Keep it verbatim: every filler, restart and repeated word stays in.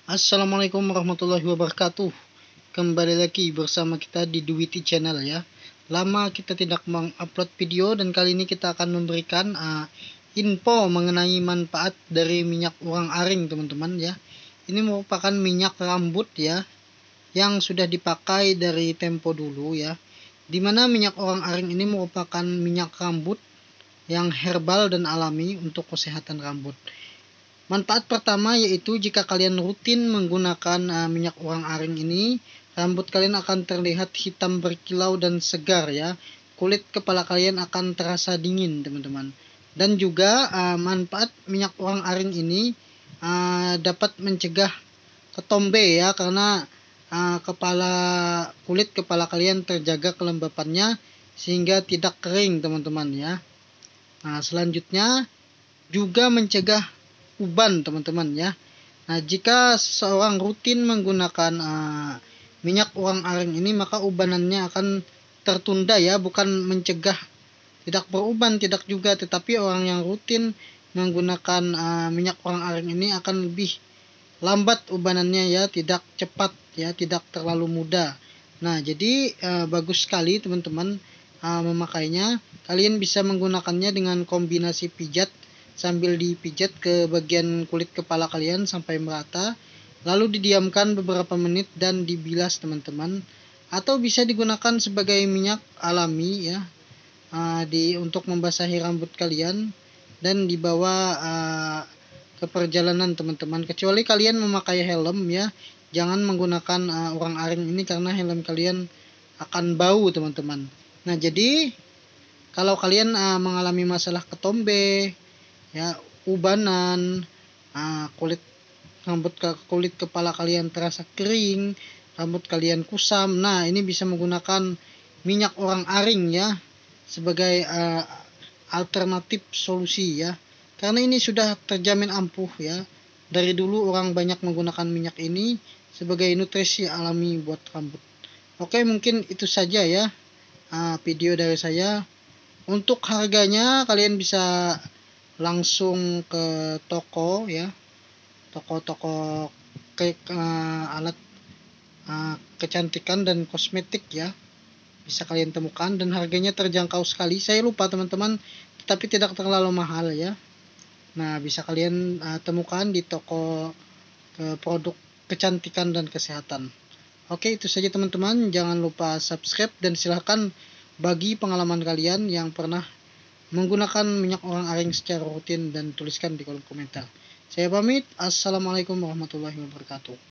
Assalamualaikum warahmatullahi wabarakatuh. Kembali lagi bersama kita di Duwiti Channel ya. Lama kita tidak mengupload video dan kali ini kita akan memberikan uh, info mengenai manfaat dari minyak urang-aring teman-teman ya. Ini merupakan minyak rambut ya yang sudah dipakai dari tempo dulu ya. Dimana minyak urang-aring ini merupakan minyak rambut yang herbal dan alami untuk kesehatan rambut. Manfaat pertama yaitu jika kalian rutin menggunakan uh, minyak urang-aring ini, rambut kalian akan terlihat hitam berkilau dan segar ya. Kulit kepala kalian akan terasa dingin, teman-teman. Dan juga uh, manfaat minyak urang-aring ini uh, dapat mencegah ketombe ya, karena uh, kepala kulit kepala kalian terjaga kelembapannya sehingga tidak kering, teman-teman ya. Nah, selanjutnya juga mencegah uban teman-teman ya. Nah, jika seseorang rutin menggunakan uh, minyak urang-aring ini, maka ubanannya akan tertunda ya, bukan mencegah tidak beruban, tidak juga, tetapi orang yang rutin menggunakan uh, minyak urang-aring ini akan lebih lambat ubanannya ya, tidak cepat ya, tidak terlalu muda. Nah, jadi uh, bagus sekali teman-teman uh, memakainya. Kalian bisa menggunakannya dengan kombinasi pijat sambil dipijat ke bagian kulit kepala kalian sampai merata, lalu didiamkan beberapa menit dan dibilas teman-teman, atau bisa digunakan sebagai minyak alami ya, uh, di untuk membasahi rambut kalian dan dibawa uh, ke perjalanan teman-teman, kecuali kalian memakai helm ya. Jangan menggunakan uh, urang-aring ini karena helm kalian akan bau teman-teman. Nah, jadi kalau kalian uh, mengalami masalah ketombe ya, ubanan, uh, kulit rambut ke kulit kepala kalian terasa kering, rambut kalian kusam, nah ini bisa menggunakan minyak urang-aring ya sebagai uh, alternatif solusi ya, karena ini sudah terjamin ampuh ya. Dari dulu orang banyak menggunakan minyak ini sebagai nutrisi alami buat rambut. Oke, mungkin itu saja ya uh, video dari saya. Untuk harganya kalian bisa langsung ke toko ya, toko-toko ke uh, alat uh, kecantikan dan kosmetik ya, bisa kalian temukan dan harganya terjangkau sekali. Saya lupa teman-teman, tetapi tidak terlalu mahal ya. Nah, bisa kalian uh, temukan di toko uh, produk kecantikan dan kesehatan. Oke, itu saja teman-teman. Jangan lupa subscribe dan silahkan bagi pengalaman kalian yang pernah menggunakan minyak urang-aring secara rutin dan tuliskan di kolom komentar. Saya pamit. Assalamualaikum warahmatullahi wabarakatuh.